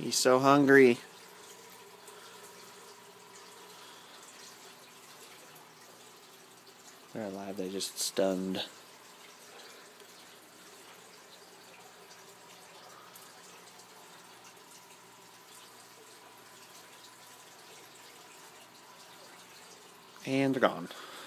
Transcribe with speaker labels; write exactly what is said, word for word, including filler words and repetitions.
Speaker 1: He's so hungry. They're alive, they just stunned. And they're gone.